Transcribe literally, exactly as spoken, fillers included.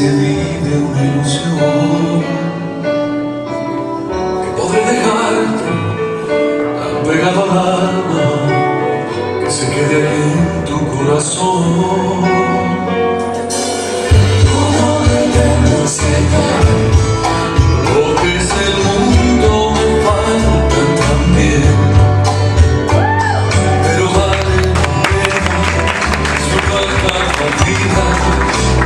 se vive una ilusión, que podré dejarte tan pegado al alma que se quede aquí en tu corazón. Todo depende de lo que es el mundo, me faltan también, pero vale la pena disfrutar cada vida.